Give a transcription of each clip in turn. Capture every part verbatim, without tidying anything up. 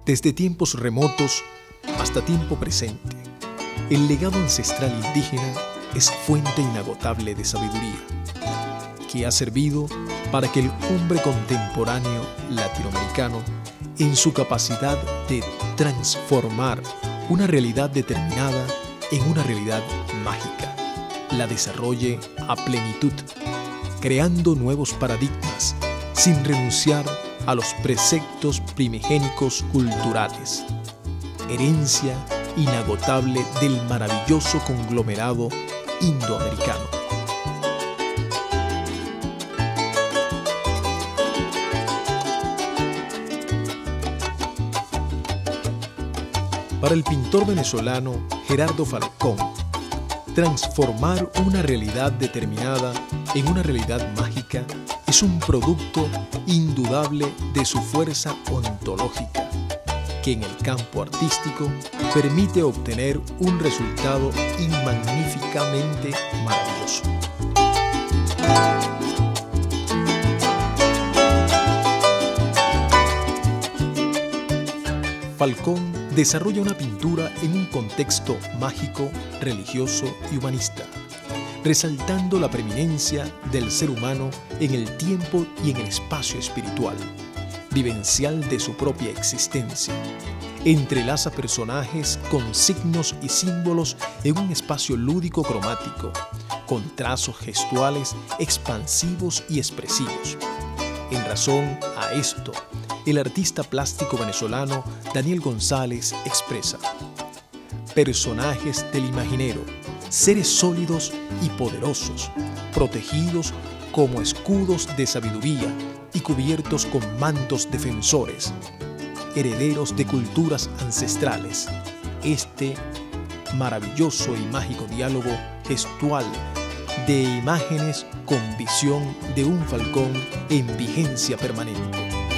Desde tiempos remotos hasta tiempo presente, el legado ancestral indígena es fuente inagotable de sabiduría, que ha servido para que el hombre contemporáneo latinoamericano, en su capacidad de transformar una realidad determinada en una realidad mágica, la desarrolle a plenitud, creando nuevos paradigmas sin renunciar a los preceptos primigénicos culturales, herencia inagotable del maravilloso conglomerado indoamericano. Para el pintor venezolano Gerardo Falcón, transformar una realidad determinada en una realidad mágica es un producto indudable de su fuerza ontológica, que en el campo artístico permite obtener un resultado magníficamente maravilloso. Falcón desarrolla una pintura en un contexto mágico, religioso y humanista, resaltando la preeminencia del ser humano en el tiempo y en el espacio espiritual, vivencial de su propia existencia. Entrelaza personajes con signos y símbolos en un espacio lúdico cromático, con trazos gestuales expansivos y expresivos. En razón a esto, el artista plástico venezolano Daniel González expresa: personajes del imaginero, seres sólidos y poderosos, protegidos como escudos de sabiduría y cubiertos con mantos defensores, herederos de culturas ancestrales. Este maravilloso y mágico diálogo gestual de imágenes con visión de un Falcón en vigencia permanente.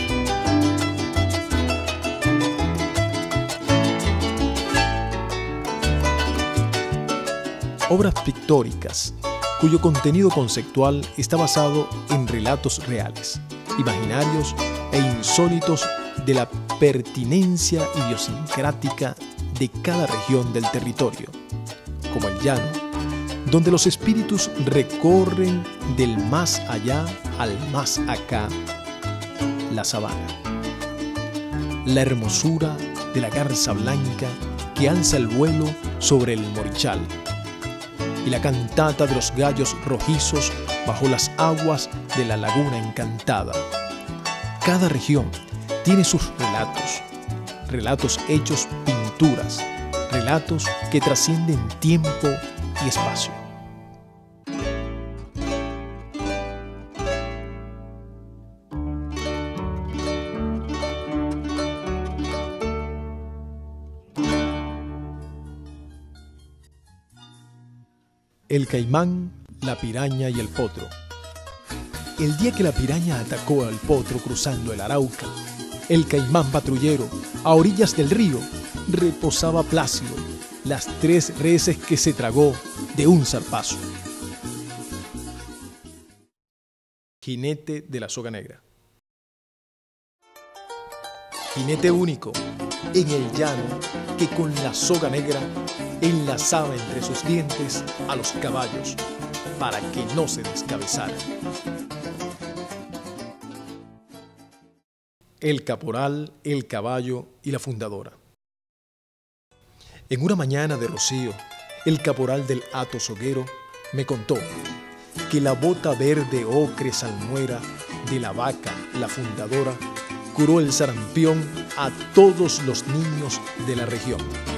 Obras pictóricas cuyo contenido conceptual está basado en relatos reales, imaginarios e insólitos de la pertinencia idiosincrática de cada región del territorio, como el llano, donde los espíritus recorren del más allá al más acá, la sabana. La hermosura de la garza blanca que alza el vuelo sobre el morichal, y la cantata de los gallos rojizos bajo las aguas de la laguna encantada. Cada región tiene sus relatos, relatos hechos pinturas, relatos que trascienden tiempo y espacio. El caimán, la piraña y el potro. El día que la piraña atacó al potro cruzando el Arauca, el caimán patrullero, a orillas del río, reposaba plácido las tres reses que se tragó de un zarpazo. Jinete de la soga negra. Jinete único en el llano que con la soga negra enlazaba entre sus dientes a los caballos para que no se descabezaran. El caporal, el caballo y la fundadora. En una mañana de rocío, el caporal del hato soguero me contó que la bota verde ocre salmuera de la vaca, la fundadora, curó el sarampión a todos los niños de la región.